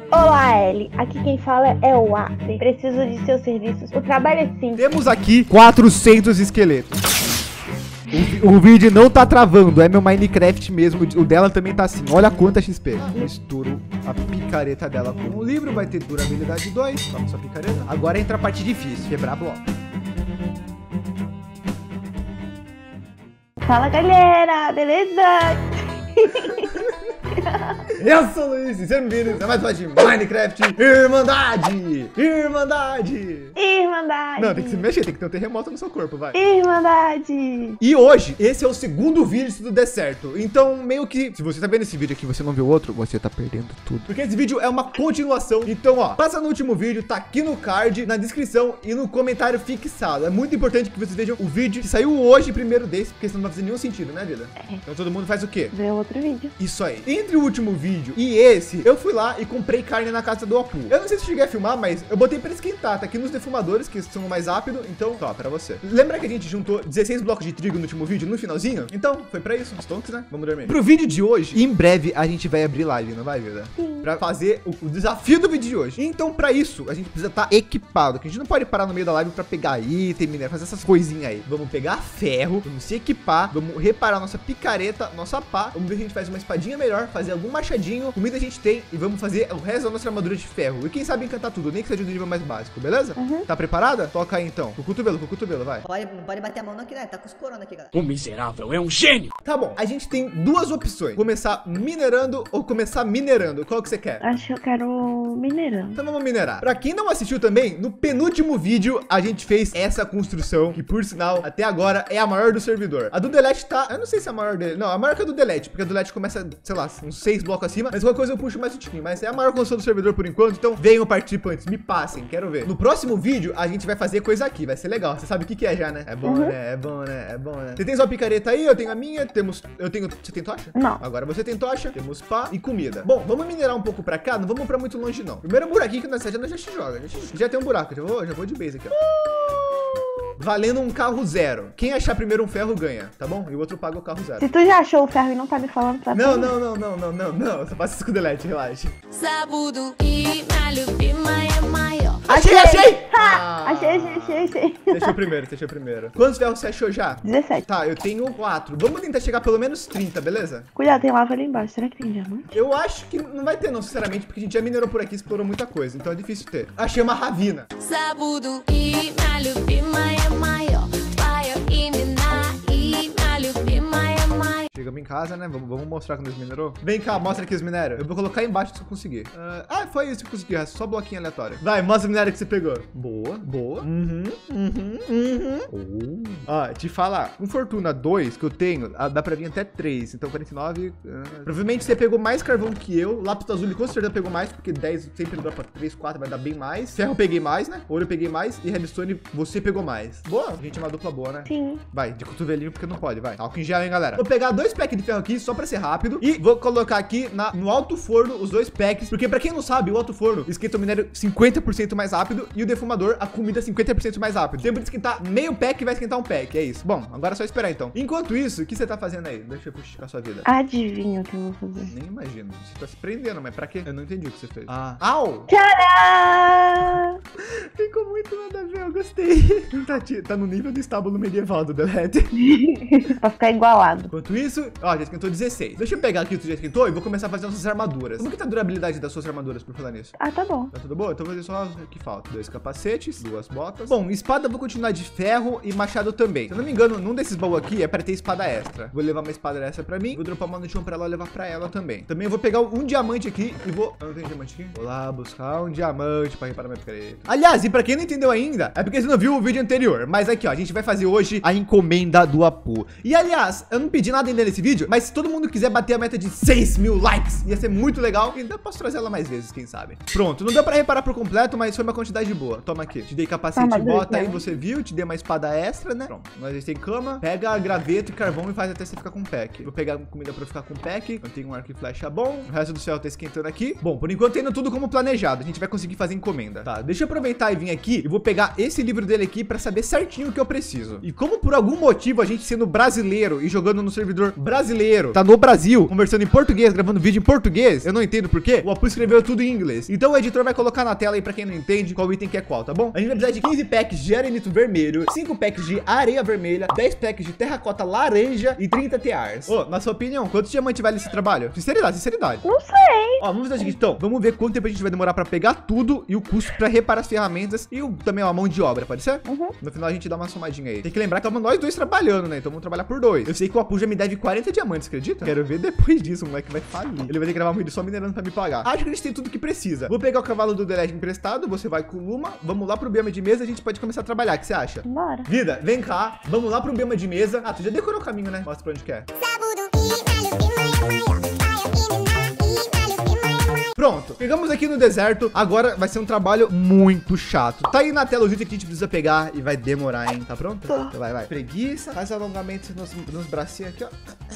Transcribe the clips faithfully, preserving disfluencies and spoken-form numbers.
Olá, Ellie. Aqui quem fala é o Arthur. Preciso de seus serviços. O trabalho é simples. Temos aqui quatrocentos esqueletos. O, o vídeo não tá travando, é meu Minecraft mesmo. O dela também tá assim. Olha quanta X P. Misturo a picareta dela com o livro. Vai ter durabilidade dois. Toma sua picareta. Agora entra a parte difícil, quebrar bloco. Fala, galera. Beleza? Eu sou o Luiz, sejam bem-vindos a mais uma de Minecraft Irmandade! Irmandade! Irmandade! Não, tem que se mexer, tem que ter um terremoto no seu corpo, vai. Irmandade! E hoje, esse é o segundo vídeo se tudo der certo. Então, meio que, se você tá vendo esse vídeo aqui e você não viu o outro, você tá perdendo tudo. Porque esse vídeo é uma continuação. Então, ó, passa no último vídeo, tá aqui no card, na descrição e no comentário fixado. É muito importante que vocês vejam o vídeo que saiu hoje primeiro desse, porque senão não vai fazer nenhum sentido, né, vida? É. Então todo mundo faz o quê? Vê outro vídeo. Isso aí. Entre o último vídeo e esse, eu fui lá e comprei carne na casa do Apu. Eu não sei se cheguei a filmar, mas eu botei pra esquentar. Tá aqui nos defumadores, que são mais rápido. Então, ó, pra você. Lembra que a gente juntou dezesseis blocos de trigo no último vídeo, no finalzinho? Então, foi pra isso. Stonks, né? Vamos dormir. Pro vídeo de hoje, em breve, a gente vai abrir live, não vai, vida? Sim. Pra fazer o, o desafio do vídeo de hoje. Então, pra isso, a gente precisa estar equipado. Que a gente não pode parar no meio da live pra pegar item, minério, fazer essas coisinhas aí. Vamos pegar ferro, vamos se equipar, vamos reparar nossa picareta, nossa pá. Vamos ver se a gente faz uma espadinha melhor, fazer algum machadinho, comida a gente tem e vamos fazer o resto da nossa armadura de ferro. E quem sabe encantar tudo, nem que seja do nível mais básico, beleza? Uhum. Tá preparada? Toca aí então. Com o cotovelo, com o cotovelo, vai. Pode, não pode bater a mão não aqui, né? Tá com os corona aqui, galera. O miserável é um gênio! Tá bom, a gente tem duas opções. Começar minerando ou começar minerando. Qual que você quer? Acho que eu quero minerando. Então vamos minerar. Pra quem não assistiu também, no penúltimo vídeo a gente fez essa construção, que por sinal, até agora é a maior do servidor. A do Delete tá, eu não sei se é a maior dele. Não, a maior que a do Delete, porque a do Delete começa, sei lá, uns seis blocos acima, mas qualquer coisa eu puxo mais um tiquinho. Mas é a maior construção do servidor por enquanto, então venham participantes, me passem, quero ver. No próximo vídeo a gente vai fazer coisa aqui, vai ser legal. Você sabe o que que é já, né? É bom, Uhum. né? É bom, né? É bom, né? Você tem sua picareta aí, eu tenho a minha, temos, eu tenho, você tem tocha? Não. Agora você tem tocha, temos pá e comida. Bom, vamos minerar um pouco pra cá, não vamos pra muito longe não. Primeiro buraquinho que nós já se joga, já, já tem um buraco, já vou, já vou de base aqui, ó. Valendo um carro zero. Quem achar primeiro um ferro ganha, tá bom? E o outro paga o carro zero. Se tu já achou o ferro e não tá me falando pra Não, tu, não, não, não, não, não, não. Só faça isso com o Delete, relaxa. Sabudo e malupima é maior. Achei, achei! Ah, achei, achei, achei, achei. Você achou primeiro, você achou primeiro. Quantos ferros você achou já? dezessete. Tá, eu tenho quatro. Vamos tentar chegar pelo menos trinta, beleza? Cuidado, tem lava ali embaixo. Será que tem diamante? Eu acho que não vai ter não, sinceramente, porque a gente já minerou por aqui, explorou muita coisa, então é difícil ter. Achei uma ravina. Sabudo e malupima é maior. Fire e mina e malupima é maior. Chegamos em casa, né? Vamos, vamos mostrar quando eles minerou. Vem cá, mostra aqui os minérios. Eu vou colocar embaixo se eu conseguir. Uh, ah, foi isso que eu consegui. É só bloquinho aleatório. Vai, mostra o minério que você pegou. Boa, boa. Uhum, uhum, uhum. Oh. Ah, te falar. Com Fortuna dois que eu tenho, ah, dá pra vir até três. Então quarenta e nove. Uh, provavelmente você pegou mais carvão que eu. Lápis azul com certeza pegou mais, porque dez sempre dropa três, quatro, vai dar bem mais. Ferro eu peguei mais, né? Ouro eu peguei mais. E redstone você pegou mais. Boa. A gente é uma dupla boa, né? Sim. Vai, de cotovelinho, porque não pode, vai. Álcool em gel, hein, galera. Vou pegar dois packs de ferro aqui, só pra ser rápido. E vou colocar aqui na, no alto forno os dois packs. Porque pra quem não sabe, o alto forno esquenta o minério cinquenta por cento mais rápido. E o defumador, a comida cinquenta por cento mais rápido. Tempo de esquentar meio pack, vai esquentar um pack. É isso. Bom, agora é só esperar então. Enquanto isso, o que você tá fazendo aí? Deixa eu puxar a sua vida. Adivinha o que eu vou fazer. Nem imagino. Você tá se prendendo, mas pra quê? Eu não entendi o que você fez. Ah. Au! Tcharam! Ficou muito nada a ver, eu gostei. Tá, tá no nível do estábulo medieval do Delete. Pra ficar igualado. Enquanto isso, ó, já esquentou dezesseis. Deixa eu pegar aqui o que já esquentou e vou começar a fazer nossas armaduras. Como que tá a durabilidade das suas armaduras, por falar nisso? Ah, tá bom. Tá tudo bom? Então vou fazer só o que falta. Dois capacetes, duas botas. Bom, espada eu vou continuar de ferro e machado também. Se eu não me engano, num desses baús aqui é pra ter espada extra. Vou levar uma espada extra pra mim. Vou dropar uma no chão pra ela levar pra ela também. Também vou pegar um diamante aqui e vou... Ah, não tem diamante aqui? Vou lá buscar um diamante pra reparar minha picareta. Aliás, e pra quem não entendeu ainda, é porque você não viu o vídeo anterior. Mas aqui, ó, a gente vai fazer hoje a encomenda do Apu. E aliás, eu não pedi nada ainda nesse vídeo, mas se todo mundo quiser bater a meta de seis mil likes, ia ser muito legal. E ainda posso trazer ela mais vezes, quem sabe. Pronto, não deu pra reparar por completo, mas foi uma quantidade boa. Toma aqui, te dei capacete e bota aí, você viu, te dei uma espada extra, né? Pronto, nós já tem cama, pega graveto e carvão e faz até você ficar com pack. Vou pegar comida pra ficar com pack, eu tenho um arco e flecha bom, o resto do céu tá esquentando aqui. Bom, por enquanto tá indo tudo como planejado, a gente vai conseguir fazer encomenda. Tá, deixa eu aproveitar e vir aqui e vou pegar esse livro dele aqui pra saber certinho o que eu preciso. E como por algum motivo a gente sendo brasileiro e jogando no servidor brasileiro tá no Brasil, conversando em português, gravando vídeo em português, eu não entendo por quê, o Apu escreveu tudo em inglês. Então o editor vai colocar na tela aí pra quem não entende qual item que é qual, tá bom? A gente vai precisar de quinze packs de arenito vermelho, cinco packs de areia vermelha, dez packs de terracota laranja e trinta tears. Ô, na sua opinião, quanto diamante vale esse trabalho? Sinceridade, sinceridade. Não sei. Ó, vamos fazer o seguinte, então, vamos ver quanto tempo a gente vai demorar pra pegar tudo e o custo pra reparar as ferramentas e o, também ó, a mão de obra, pode ser? Uhum. No final a gente dá uma somadinha aí. Tem que lembrar que estamos nós dois trabalhando, né? Então vamos trabalhar por dois. Eu sei que o Apu já me deve quarenta diamantes, acredita? Quero ver depois disso, o moleque vai falir. Ele vai ter que gravar um vídeo só minerando pra me pagar. Acho que a gente tem tudo que precisa. Vou pegar o cavalo do The Legend emprestado, você vai com o Luma, vamos lá pro bioma de mesa, a gente pode começar a trabalhar, o que você acha? Bora. Vida, vem cá, vamos lá pro bioma de mesa. Ah, tu já decorou o caminho, né? Mostra pra onde quer. Pronto, chegamos aqui no deserto, agora vai ser um trabalho muito chato. Tá aí na tela os itens que a gente precisa pegar e vai demorar, hein? Tá pronto? Então vai, vai. Preguiça, faz alongamentos nos, nos bracinhos aqui, ó.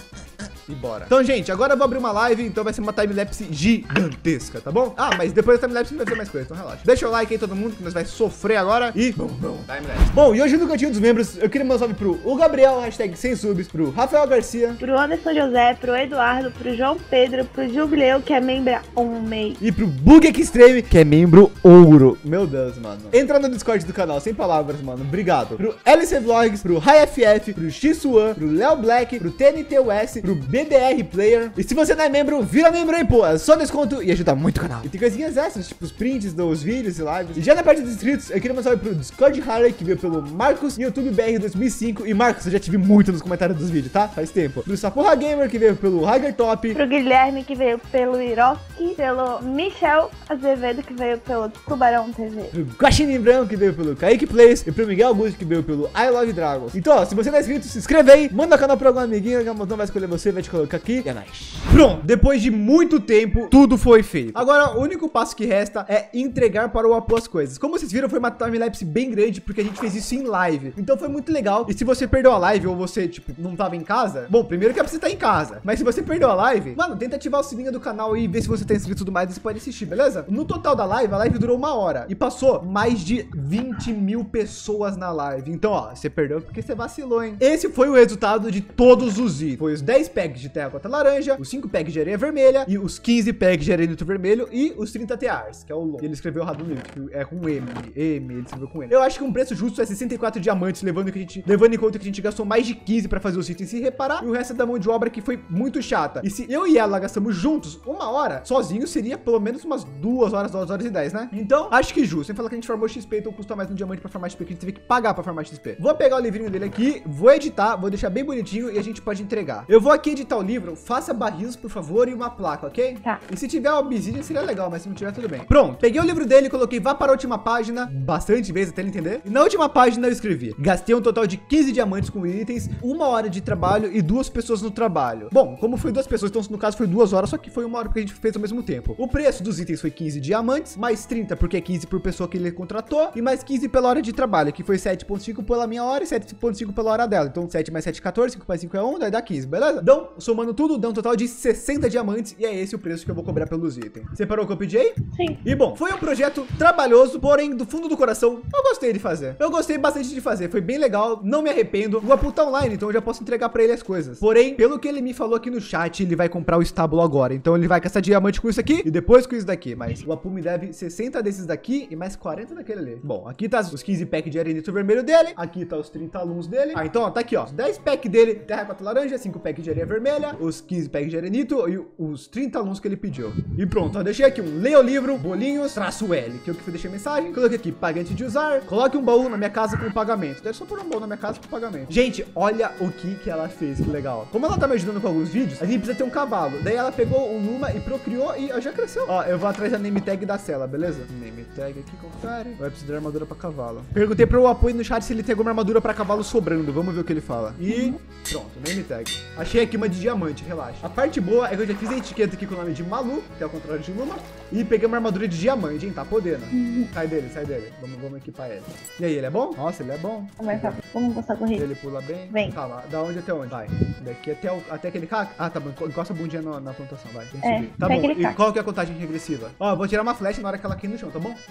E bora. Então, gente, agora eu vou abrir uma live, então vai ser uma timelapse gigantesca, tá bom? Ah, mas depois da timelapse não vai ter mais coisa, então relaxa. Deixa o like aí, todo mundo, que nós vai sofrer agora e... Bum, bum, timelapse. Bom, e hoje no Cantinho dos Membros, eu queria mandar um salve pro o Gabriel, hashtag sem subs, pro Rafael Garcia, Pro Anderson José, pro Eduardo, pro João Pedro, pro Jubileu, que é membro um mês. e pro Bug Extreme, que é membro ouro. Meu Deus, mano. Entra no Discord do canal, sem palavras, mano. Obrigado. Pro L C Vlogs, pro High F F, pro X-One, pro Léo Black, pro T N T U S, pro B D R Player. E se você não é membro, vira membro aí, pô. É só desconto e ajuda muito o canal. E tem coisinhas extras, tipo os prints dos vídeos e lives. E já na parte dos inscritos, eu queria mandar um salve pro Discord Harley, que veio pelo Marcos, YouTube B R dois mil e cinco. E Marcos, eu já te vi muito nos comentários dos vídeos, tá? Faz tempo. Pro Saporra Gamer, que veio pelo Hager Top. Pro Guilherme, que veio pelo Iroski, pelo Michel Azevedo, que veio pelo Tubarão T V. Pro Guaxinim Branco, que veio pelo Kaique Plays. E pro Miguel Augusto, que veio pelo I Love Dragons. Então, ó, se você não é inscrito, se inscreve aí. Manda o canal pra algum amiguinho, que a Montão vai escolher você, vai te colocar aqui. E é nóis. Pronto, depois de muito tempo, tudo foi feito. Agora, o único passo que resta é entregar para o Apu as coisas. Como vocês viram, foi uma timelapse bem grande, porque a gente fez isso em live. Então foi muito legal. E se você perdeu a live, ou você, tipo, não tava em casa, bom, primeiro que é pra você estar em casa. Mas se você perdeu a live, mano, tenta ativar o sininho do canal e ver se você tá inscrito e tudo mais, e você pode assistir, beleza? No total da live, a live durou uma hora. E passou mais de vinte mil pessoas na live. Então, ó, você perdeu porque você vacilou, hein? Esse foi o resultado de todos os itens. Foi os dez packs de terracota laranja, os cinco packs de areia vermelha e os quinze packs de arenito vermelho e os trinta tears, que é o long. Ele escreveu errado no livro, que é com M, M, ele escreveu com M. Eu acho que um preço justo é sessenta e quatro diamantes, levando, que a gente, levando em conta que a gente gastou mais de quinze pra fazer os itens se reparar, e o resto é da mão de obra que foi muito chata. E se eu e ela gastamos juntos uma hora, sozinho seria pelo menos umas duas horas, duas horas e dez, né? Então, acho que justo. Sem falar que a gente farmou X P, então custa mais um diamante pra farmar X P, que a gente teve que pagar pra farmar X P. Vou pegar o livrinho dele aqui, vou editar, vou deixar bem bonitinho e a gente pode entregar. Eu vou aqui editar o livro, faça barris, por favor, e uma placa, ok? Tá. E se tiver obsidian seria legal, mas se não tiver, tudo bem. Pronto, peguei o livro dele, coloquei vá para a última página, bastante vezes até ele entender. E na última página eu escrevi: gastei um total de quinze diamantes com itens, uma hora de trabalho e duas pessoas no trabalho. Bom, como foi duas pessoas, então no caso foi duas horas, só que foi uma hora porque a gente fez ao mesmo tempo. O preço dos itens foi quinze diamantes, mais trinta porque é quinze por pessoa que ele contratou, e mais quinze pela hora de trabalho, que foi sete ponto cinco pela minha hora e sete ponto cinco pela hora dela. Então sete mais sete, quatorze, cinco mais cinco é um, daí dá quinze, beleza? Então, somando tudo, dá um total de sessenta diamantes e é esse o preço que eu vou cobrar pelos itens. Separou o que eu pedi aí? Sim. E bom, foi um projeto trabalhoso, porém do fundo do coração eu gostei de fazer. Eu gostei bastante de fazer, foi bem legal, não me arrependo. O Apu tá online, então eu já posso entregar pra ele as coisas. Porém, pelo que ele me falou aqui no chat, ele vai comprar o estábulo agora. Então ele vai caçar diamante com isso aqui e depois com isso daqui. Mas o Apu me deve sessenta desses daqui e mais quarenta daquele ali. Bom, aqui tá os quinze packs de arenito vermelho dele. Aqui tá os trinta alunos dele. Ah, então ó, tá aqui ó, os dez packs dele, terracota laranja, cinco packs de areia vermelha, os quinze packs de arenito e os trinta alunos que ele pediu. E pronto, ó, deixei aqui um leia o livro, bolinhos, traço L, que eu que fui deixar mensagem. Coloquei aqui, pagante de usar. Coloque um baú na minha casa com pagamento. Deve só pôr um baú na minha casa com pagamento. Gente, olha o que que ela fez, que legal. Como ela tá me ajudando com alguns vídeos, a gente precisa ter um cavalo. Daí ela pegou um Luma e procriou e ó, já cresceu. Ó, eu vou atrás da name tag da cela, beleza? Name tag aqui, confere. Vai precisar de armadura pra cavalo. Perguntei pro apoio no chat se ele tem alguma armadura pra cavalo sobrando. Vamos ver o que ele fala. E pronto, name tag. Achei aqui uma de diamante, relaxa. A parte boa é que eu já fiz a etiqueta aqui com o nome de Malu, que é o contrário de Luma, e peguei uma armadura de diamante, hein? Tá podendo. Sai dele, sai dele. Vamos, vamos equipar ele. E aí, ele é bom? Nossa, ele é bom. Vamos, vamos passar corrida. Ele pula bem. Vem. Calma, da onde até onde? Vai. Daqui até, o, até aquele caco. Ah, tá bom. Encosta a bundinha no, na plantação, vai. Tem que É, subir. Tá até bom. aquele E caco. qual que é a contagem regressiva? Ó, eu vou tirar uma flecha na hora que ela cair no chão, tá bom?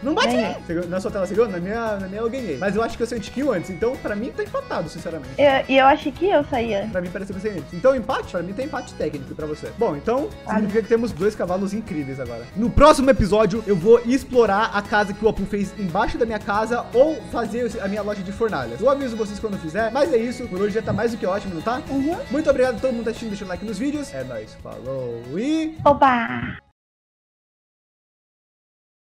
Não bate! Ganhei. Você ganhou- na sua tela você ganhou? Na minha, na minha eu ganhei. Mas eu acho que eu saí um tiquinho antes. Então, pra mim, tá empatado, sinceramente. Eu- E eu, achei que eu saía. Pra mim parece que você antes. Então, empate? Pra mim tem empate técnico pra você. Bom, então, significa que temos dois cavalos incríveis agora. No próximo episódio, eu vou explorar a casa que o Apu fez embaixo da minha casa ou fazer a minha loja de fornalhas. Eu aviso vocês quando fizer, mas é isso. Por hoje já tá mais do que ótimo, não tá? Uhum. Muito obrigado a todo mundo que tá assistindo, deixando like nos vídeos. É nóis. Falou e... Oba!